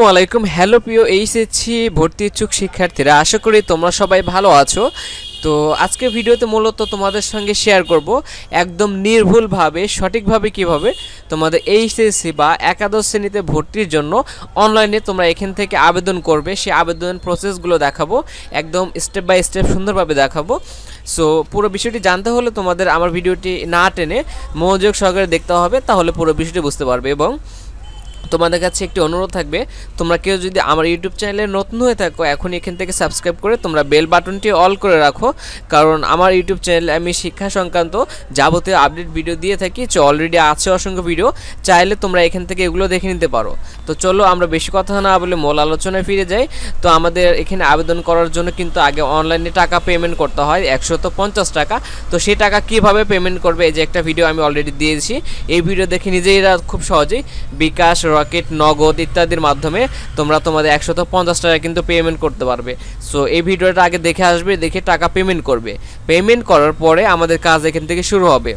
আসসালামু আলাইকুম। হ্যালো প্রিয় এইচএসসি ভর্তি ইচ্ছুক শিক্ষার্থীরা, আশা করি তোমরা সবাই ভালো আছো। তো আজকের ভিডিওতে মূলত তোমাদের সঙ্গে শেয়ার করব একদম নির্ভুলভাবে সঠিকভাবে কিভাবে তোমাদের এইচএসসি বা একাদশ শ্রেণীতে ভর্তির জন্য অনলাইনে তোমরা এখান থেকে আবেদন করবে, সেই আবেদন প্রসেসগুলো দেখাবো, একদম স্টেপ বাই স্টেপ সুন্দরভাবে দেখাবো। সো পুরো বিষয়টি জানতে হলে তোমাদের আমার ভিডিওটি না টেনে মনোযোগ সহকারে দেখতে হবে, তাহলে পুরো বিষয়টি বুঝতে পারবে। এবং তোমাদের কাছে একটি অনুরোধ থাকবে, তোমরা কেউ যদি আমার ইউটিউব চ্যানেলে নতুন হয়ে থাকো এখন এখান থেকে সাবস্ক্রাইব করে তোমরা বেল বাটনটি অল করে রাখো, কারণ আমার ইউটিউব চ্যানেলে আমি শিক্ষা সংক্রান্ত যাবতীয় আপডেট ভিডিও দিয়ে থাকি। অলরেডি আছে অসংখ্য ভিডিও, চাইলে তোমরা এখান থেকে এগুলো দেখে নিতে পারো। তো চলো আমরা বেশি কথা না বলে মূল আলোচনায় ফিরে যাই। তো আমাদের এখানে আবেদন করার জন্য কিন্তু আগে অনলাইনে টাকা পেমেন্ট করতে হয় 150 টাকা। তো সেই টাকা কিভাবে পেমেন্ট করবে, এই যে একটা ভিডিও আমি অলরেডি দিয়েছি, এই ভিডিও দেখে নিজেরা খুব সহজেই বিকাশ, রকেট, নগদ ইত্যাদির মাধ্যমে তোমরা তোমাদের 150 টাকা কিন্তু পেমেন্ট করতে পারবে। সো এই ভিডিওটা আগে দেখে আসবে, দেখে টাকা পেমেন্ট করবে। পেমেন্ট করার পরে আমাদের কাজ এখান থেকে শুরু হবে।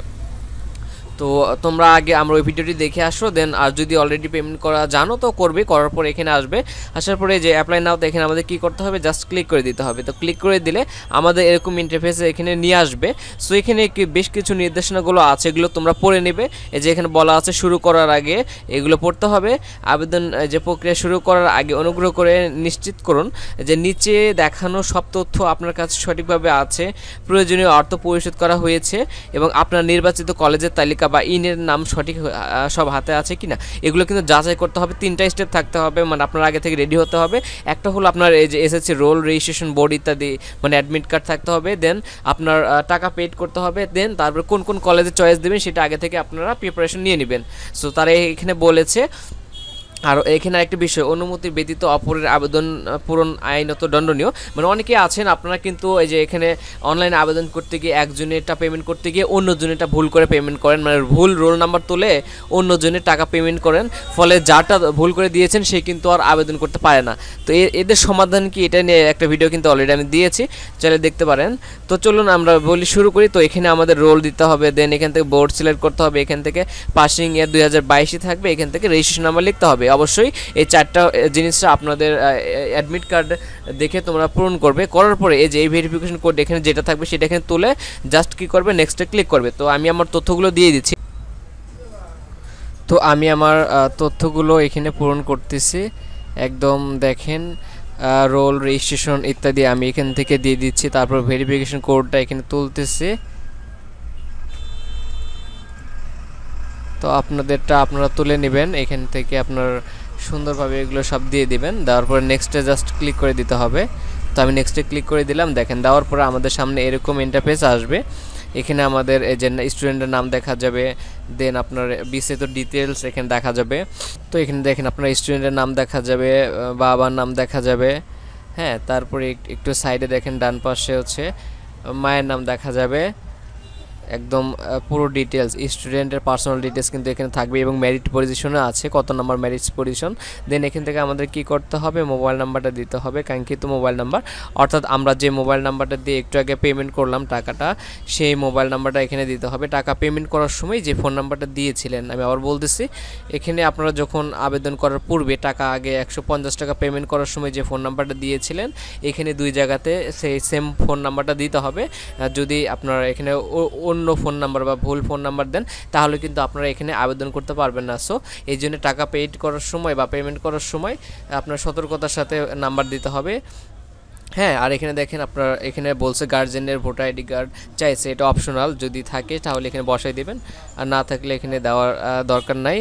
তো তোমরা আগে আমরা ওই ভিডিওটি দেখে আসো, দেন আর যদি অলরেডি পেমেন্ট করা জানো তো করবে, করার পর এখানে আসবে। আসার পরে যে অ্যাপ্লাই নাও, তো এখানে আমাদের কী করতে হবে, জাস্ট ক্লিক করে দিতে হবে। তো ক্লিক করে দিলে আমাদের এরকম ইন্টারফেসে এখানে নিয়ে আসবে। সো এখানে বেশ কিছু নির্দেশনাগুলো আছে, এগুলো তোমরা পড়ে নেবে। এই যে এখানে বলা আছে শুরু করার আগে এগুলো পড়তে হবে। আবেদন যে প্রক্রিয়া শুরু করার আগে অনুগ্রহ করে নিশ্চিত করুন যে নিচে দেখানো সব তথ্য আপনার কাছে সঠিকভাবে আছে, প্রয়োজনীয় অর্থ পরিশোধ করা হয়েছে এবং আপনার নির্বাচিত কলেজের তালিকা বা ইনের নাম সঠিক সব হাতে আছে কিনা, এগুলো কিন্তু যাচাই করতে হবে। 3টা স্টেপ থাকতে হবে, মানে আপনার আগে থেকে রেডি হতে হবে। একটা হলো আপনার এই যে এসএসসি রোল, রেজিস্ট্রেশন বোর্ড ইত্যাদি, মানে অ্যাডমিট কার্ড থাকতে হবে। দেন আপনার টাকা পেড করতে হবে। দেন তারপর কোন কোন কলেজে চয়েস দেবেন সেটা আগে থেকে আপনারা প্রিপারেশন নিয়ে নেবেন। সো তারা এখানে বলেছে। আর এখানে একটা বিষয়, অনুমতি ব্যতীত অপরের আবেদন পূরণ আইনত দণ্ডনীয়। মানে অনেকে আছেন আপনারা কিন্তু এই যে এখানে অনলাইনে আবেদন করতে গিয়ে একজনেরটা পেমেন্ট করতে গিয়ে অন্যজনেরটা ভুল করে পেমেন্ট করেন, মানে ভুল রোল নাম্বার তুলে অন্যজনের টাকা পেমেন্ট করেন, ফলে যারটা ভুল করে দিয়েছেন সে কিন্তু আর আবেদন করতে পারে না। তো এদের সমাধান কি, এটা নিয়ে একটা ভিডিও কিন্তু অলরেডি আমি দিয়েছি, চাইলে দেখতে পারেন। তো চলুন আমরা বলি শুরু করি। তো এখানে আমাদের রোল দিতে হবে, দেন এখান থেকে বোর্ড সিলেক্ট করতে হবে, এখান থেকে পাসিং ইয়ার 2022 থাকবে, এখান থেকে রেজিস্ট্রেশন নাম্বার লিখতে হবে। অবশ্যই এই 4টা জিনিসটা আপনাদের অ্যাডমিট কার্ড দেখে তোমরা পূরণ করবে। করার পরে এই যে এই ভেরিফিকেশন কোড এখানে যেটা থাকবে সেটা এখানে তুলে জাস্ট কি করবে, নেক্সটে ক্লিক করবে। তো আমি আমার তথ্যগুলো দিয়ে দিচ্ছি। তো আমি আমার তথ্যগুলো এখানে পূরণ করতেছি, একদম দেখেন রোল, রেজিস্ট্রেশন ইত্যাদি আমি এখান থেকে দিয়ে দিচ্ছি। তারপর ভেরিফিকেশন কোডটা এখানে তুলতেছি। তো আপনাদেরটা আপনারা তুলে নেবেন এখান থেকে, আপনার সুন্দরভাবে এগুলো সব দিয়ে দিবেন। দেওয়ার পরে নেক্সটে জাস্ট ক্লিক করে দিতে হবে। তো আমি নেক্সটে ক্লিক করে দিলাম। দেখেন দেওয়ার পরে আমাদের সামনে এরকম ইন্টারফেস আসবে। এখানে আমাদের এই যে স্টুডেন্টের নাম দেখা যাবে, দেন আপনার বিস্তারিত ডিটেলস এখানে দেখা যাবে। তো এখানে দেখেন আপনার স্টুডেন্টের নাম দেখা যাবে, বাবার নাম দেখা যাবে, হ্যাঁ। তারপরে একটু সাইডে দেখেন ডান পাশে হচ্ছে মায়ের নাম দেখা যাবে, একদম পুরো ডিটেলস স্টুডেন্টের পার্সোনাল ডিটেলস কিন্তু এখানে থাকবে এবং মেরিট পজিশনে আছে কত নাম্বার মেরিট পজিশন। দেন এখান থেকে আমাদের কি করতে হবে, মোবাইল নাম্বারটা দিতে হবে, কাঙ্ক্ষিত মোবাইল নাম্বার, অর্থাৎ আমরা যে মোবাইল নাম্বারটা দিয়ে একটু আগে পেমেন্ট করলাম টাকাটা, সেই মোবাইল নাম্বারটা এখানে দিতে হবে। টাকা পেমেন্ট করার সময় যে ফোন নাম্বারটা দিয়েছিলেন, আমি আবার বলতেছি, এখানে আপনারা যখন আবেদন করার পূর্বে টাকা আগে 150 টাকা পেমেন্ট করার সময় যে ফোন নাম্বারটা দিয়েছিলেন, এখানে 2 জায়গাতে সেই সেম ফোন নাম্বারটা দিতে হবে। যদি আপনারা এখানে অন্য ফোন নাম্বার বা ভুল ফোন নাম্বার দেন তাহলে কিন্তু আপনারা এখানে আবেদন করতে পারবেন না। সো এই জন্য টাকা পেড করার সময় বা পেমেন্ট করার সময় আপনার সতর্কতার সাথে নাম্বার দিতে হবে, হ্যাঁ। আর এখানে দেখেন আপনার এখানে বলছে গার্জেনের ভোটার আইডি কার্ড চাইছে, এটা অপশনাল, যদি থাকে তাহলে এখানে বসাই দেবেন, আর না থাকলে এখানে দেওয়ার দরকার নাই।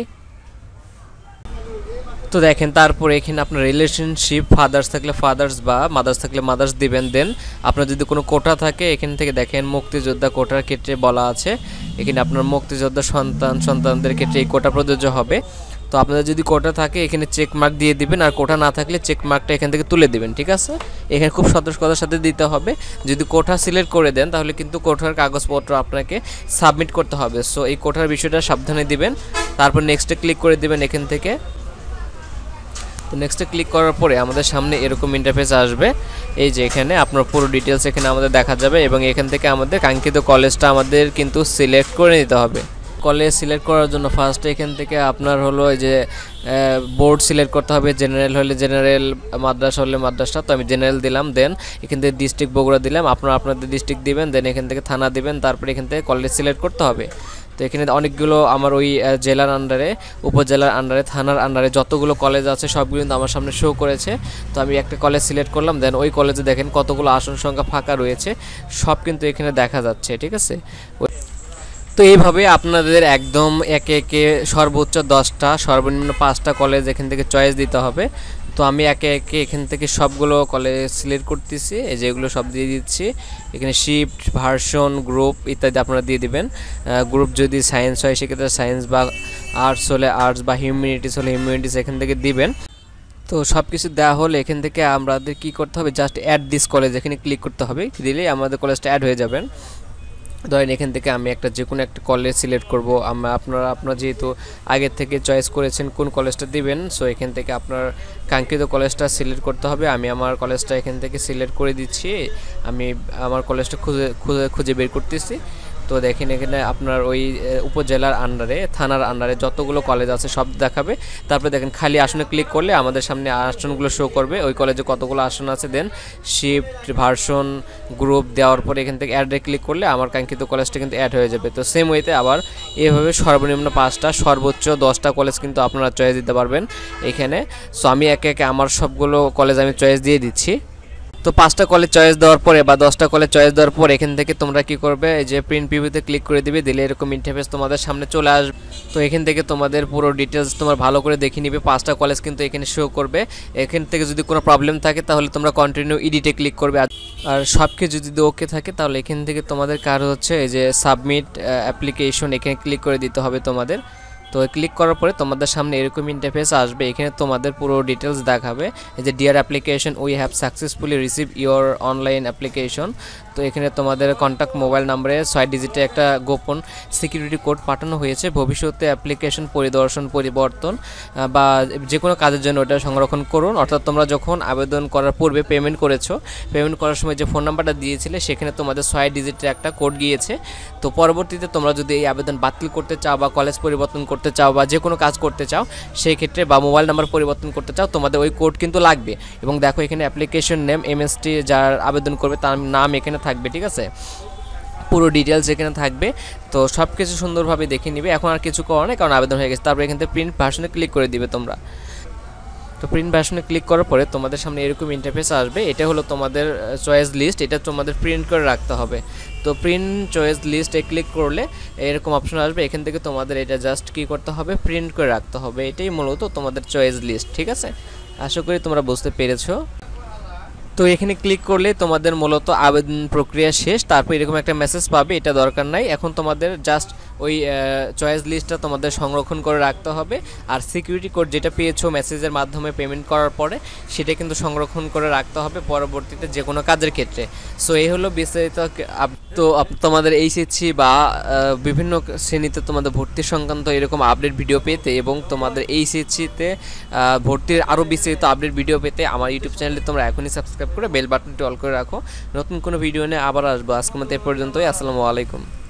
তো দেখেন তারপরে এখানে আপনার রিলেশনশিপ, ফাদার্স থাকলে ফাদার্স বা মাদার্স থাকলে মাদার্স দিবেন। দেন আপনার যদি কোনো কোটা থাকে এখান থেকে দেখেন মুক্তিযোদ্ধা কোটার ক্ষেত্রে বলা আছে, এখানে আপনার মুক্তিযোদ্ধা সন্তানদের ক্ষেত্রে এই কোটা প্রযোজ্য হবে। তো আপনাদের যদি কোটা থাকে এখানে চেক মার্ক দিয়ে দিবেন, আর কোটা না থাকলে চেক মার্কটা এখান থেকে তুলে দিবেন, ঠিক আছে। এখানে খুব সতর্কতার সাথে দিতে হবে। যদি কোটা সিলেক্ট করে দেন তাহলে কিন্তু কোটার কাগজপত্র আপনাকে সাবমিট করতে হবে। সো এই কোটার বিষয়টা সাবধানে দিবেন। তারপর নেক্সটে ক্লিক করে দিবেন এখান থেকে। তো নেক্সটে ক্লিক করার পরে আমাদের সামনে এরকম ইন্টারফেস আসবে। এই যে এখানে আপনার পুরো ডিটেলস এখানে আমাদের দেখা যাবে এবং এখান থেকে আমাদের কাঙ্ক্ষিত কলেজটা আমাদের কিন্তু সিলেক্ট করে নিতে হবে। কলেজ সিলেক্ট করার জন্য ফার্স্টে এখান থেকে আপনার হলো এই যে বোর্ড সিলেক্ট করতে হবে, জেনারেল হলে জেনারেল, মাদ্রাসা হলে মাদ্রাসা। তো আমি জেনারেল দিলাম, দেন এখান থেকে ডিস্ট্রিক্ট বগুড়া দিলাম, আপনারা আপনাদের ডিস্ট্রিক্ট দিবেন, দেন এখান থেকে থানা দিবেন, তারপরে এখান থেকে কলেজ সিলেক্ট করতে হবে। তো এখানে অনেকগুলো আমার ওই জেলার আন্ডারে, উপজেলার আন্ডারে, থানার আন্ডারে যতগুলো কলেজ আছে সবগুলো কিন্তু আমার সামনে শো করেছে। তো আমি একটা কলেজ সিলেক্ট করলাম, দেন ওই কলেজে দেখেন কতগুলো আসন সংখ্যা ফাঁকা রয়েছে, সব কিন্তু এখানে দেখা যাচ্ছে, ঠিক আছে। তো এইভাবে আপনাদের একদম একে একে সর্বোচ্চ 10টা সর্বনিম্ন 5টা কলেজ এখান থেকে চয়েস দিতে হবে। তো আমি একে একে এখান থেকে সবগুলো কলেজ সিলেক্ট করতেছি, এই যেগুলো সব দিয়ে দিচ্ছি। এখানে শিফট, ভার্সন, গ্রুপ ইত্যাদি আপনারা দিয়ে দিবেন। গ্রুপ যদি সায়েন্স হয় সেক্ষেত্রে সায়েন্স, বা আর্টস হলে আর্টস, বা হিউম্যানিটিস হলে হিউম্যানিটিস এখান থেকে দিবেন। তো সব কিছু দেওয়া হলে এখান থেকে আমাদের কি করতে হবে, জাস্ট অ্যাড দিস কলেজ এখানে ক্লিক করতে হবে, দিলেই আমাদের কলেজটা অ্যাড হয়ে যাবেন। ধরেন এখান থেকে আমি যে কোনো একটা কলেজ সিলেক্ট করব। আপনারা যেহেতু আগে থেকে চয়েস করেছেন কোন কলেজটা দিবেন, সো এখান থেকে আপনার কাঙ্ক্ষিত কলেজটা সিলেক্ট করতে হবে। আমি আমার কলেজটা এখান থেকে সিলেক্ট করে দিচ্ছি, আমি আমার কলেজটা খুঁজে বের করতেছি। তো দেখেন এখানে আপনার ওই উপজেলার আন্ডারে, থানার আন্ডারে যতগুলো কলেজ আছে সব দেখাবে। তারপরে দেখেন খালি আসনে ক্লিক করলে আমাদের সামনে আসনগুলো শো করবে, ওই কলেজে কতগুলো আসন আছে। দেন শিফট, ভার্সন, গ্রুপ দেওয়ার পরে এখান থেকে অ্যাডে ক্লিক করলে আমার কাঙ্ক্ষিত কলেজটা কিন্তু অ্যাড হয়ে যাবে। তো সেম ওয়েতে আবার এভাবে সর্বনিম্ন 5টা সর্বোচ্চ 10টা কলেজ কিন্তু আপনারা চয়েস দিতে পারবেন এখানে। সো আমি একে একে আমার সবগুলো কলেজ আমি চয়েস দিয়ে দিচ্ছি। তো 5টা কলেজ চয়েস দেওয়ার পরে বা 10টা কলেজ চয়েস দেওয়ার পর এখান থেকে তোমরা কি করবে, এই যে প্রিন্ট প্রিভিউতে ক্লিক করে দিবে, দিলে এরকম ইন্টারফেস তোমাদের সামনে চলে আসবে। তো এখান থেকে তোমাদের পুরো ডিটেলস তোমার ভালো করে দেখে নিবে, 5টা কলেজ কিন্তু এখানে শো করবে। এখান থেকে যদি কোনো প্রবলেম থাকে তাহলে তোমরা কন্টিনিউ এডিটে ক্লিক করবে, আর সব কিছু যদি ওকে থাকে তাহলে এখান থেকে তোমাদের কাজ হচ্ছে এই যে সাবমিট অ্যাপ্লিকেশন, এখানে ক্লিক করে দিতে হবে তোমাদের। তো ক্লিক করার পরে তোমাদের সামনে এরকম ইন্টারফেস আসবে, এখানে তোমাদের পুরো ডিটেলস দেখাবে। এই যে dear application, we have successfully receive your online application. তো এখানে তোমাদের কন্ট্যাক্ট মোবাইল নাম্বারে 6 ডিজিটে একটা গোপন সিকিউরিটি কোড পাঠানো হয়েছে। ভবিষ্যতে অ্যাপ্লিকেশন পরিবর্তন বা যে কোনো কাজের জন্য ওটা সংরক্ষণ করুন। অর্থাৎ তোমরা যখন আবেদন করার পূর্বে পেমেন্ট করেছো, পেমেন্ট করার সময় যে ফোন নাম্বারটা দিয়েছিলে সেখানে তোমাদের 6 ডিজিটের একটা কোড গিয়েছে। তো পরবর্তীতে তোমরা যদি এই আবেদন বাতিল করতে চাও বা কলেজ পরিবর্তন করতে চাও বা যে কোনো কাজ করতে চাও সেই ক্ষেত্রে, বা মোবাইল নাম্বার পরিবর্তন করতে চাও, তোমাদের ওই কোড কিন্তু লাগবে। এবং দেখো এখানে অ্যাপ্লিকেশন নেম, এমএসটি যার আবেদন করবে তার নাম এখানে থাকবে, ঠিক আছে, পুরো ডিটেলস এখানে থাকবে। তো সব কিছু সুন্দরভাবে দেখে নিবে। এখন আর কিছু করার নেই, কারণ আবেদন হয়ে গেছে। তারপরে এখান থেকে প্রিন্ট ভার্সনে ক্লিক করে দিবে তোমরা। তো প্রিন্ট ভার্সনে ক্লিক করার পরে তোমাদের সামনে এরকম ইন্টারফেস আসবে। এটা হলো তোমাদের চয়েস লিস্ট, এটা তোমাদের প্রিন্ট করে রাখতে হবে। তো প্রিন্ট চয়েস লিস্টে ক্লিক করলে এরকম অপশন আসবে, এখান থেকে তোমাদের এটা জাস্ট কি করতে হবে, প্রিন্ট করে রাখতে হবে। এটাই মূলত তোমাদের চয়েস লিস্ট, ঠিক আছে। আশা করি তোমরা বুঝতে পেরেছো। তো এখানে ক্লিক করলে তোমাদের মূলত আবেদন প্রক্রিয়া শেষ। তারপর এরকম একটা মেসেজ পাবে, এটা দরকার নাই। এখন তোমাদের জাস্ট ওই চয়েস লিস্টটা তোমাদের সংরক্ষণ করে রাখতে হবে। আর সিকিউরিটি কোড যেটা পেয়েছো মেসেজের মাধ্যমে পেমেন্ট করার পরে, সেটা কিন্তু সংরক্ষণ করে রাখতে হবে পরবর্তীতে যে কোনো কাজের ক্ষেত্রে। সো এই হলো বিস্তারিত। তো তোমাদের এইচএসসি বা বিভিন্ন শ্রেণীতে তোমাদের ভর্তি সংক্রান্ত এরকম আপডেট ভিডিও পেতে এবং তোমাদের এইচএসসিতে ভর্তির আরও বিস্তারিত আপডেট ভিডিও পেতে আমার ইউটিউব চ্যানেলে তোমরা এখনই সাবস্ক্রাইব করে বেল বাটনটি অল করে রাখো। নতুন কোনো ভিডিও নিয়ে আবার আসবো। আজকের মতো এ পর্যন্তই। আসসালামু আলাইকুম।